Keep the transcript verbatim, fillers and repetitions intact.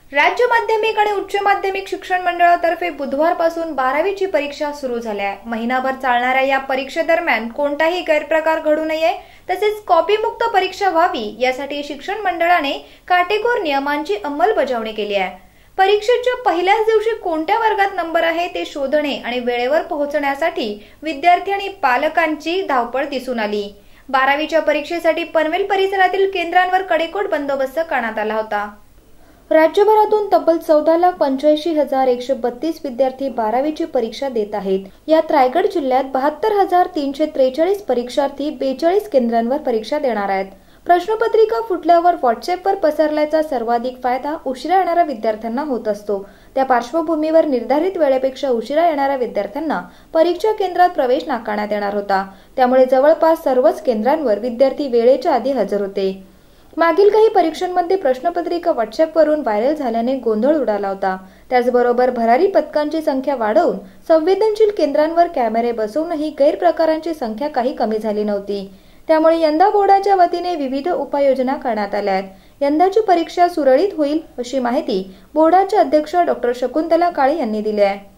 राज्य माध्यमिक आणि उच्च माध्यमिक शिक्षण मंडळातर्फे बुधवारपासून बारावीची परीक्षा सुरू झाली आहे। महिनाभर चालणाऱ्या या परीक्षेदरम्यान कोणताही गैरप्रकार घडू नये तसेच कॉपीमुक्त परीक्षा व्हावी यासाठी शिक्षण मंडळाने काटेकोर नियमांची अंमलबजावणी केली आहे। परीक्षेच्या पहिल्याच दिवशी कोणत्या वर्गात नंबर आहे ते शोधणे आणि वेळेवर पोहोचण्यासाठी विद्यार्थी आणि पालकांची धावपळ दिसून आली। बारावीच्या परीक्षेसाठी पनवेल परिसरातील केंद्रांवर कडेकोट बंदोबस्त करण्यात आला होता। राज्यभरातून तब्बल चौदा लाख पंच्याऐंशी हजार एकशे बत्तीस विद्यार्थी बारावीची परीक्षा देत आहेत। यात रायगड जिल्ह्यात बहात्तर हजार तीनशे त्रेचाळीस परीक्षार्थी बेचाळीस केंद्रांवर परीक्षा देणार आहेत। प्रश्नपत्रिका फुटल्यावर व्हॉट्सअपवर पसरल्याचा सर्वाधिक फायदा उशिरा येणाऱ्या विद्यार्थ्यांना होत असतो। त्या पार्श्वभूमीवर निर्धारित वेळेपेक्षा उशिरा येणाऱ्या विद्यार्थ्यांना परीक्षा केंद्रात प्रवेश नाकारण्यात येणार होता। त्यामुळे जवळपास सर्वच केंद्रांवर विद्यार्थी वेळेच्या आधी हजर होते। मागील काही परीक्षांमध्ये प्रश्नपत्रिका व्हॉट्सअपवरून व्हायरल झाल्याने गोंधळ उडाला होता। त्याचबरोबर भरारी पथकांची संख्या वाढवून संवेदनशील केंद्रांवर कॅमेरे बसवूनही गैरप्रकारांची संख्या काही कमी झाली नव्हती। त्यामुळे यंदा बोर्डाच्या वतीने विविध उपाययोजना करण्यात आल्या आहेत। यंदाची परीक्षा सुरळीत होईल अशी माहिती बोर्डाचे अध्यक्ष डॉक्टर शकुंतला काळे यांनी दिली आहे।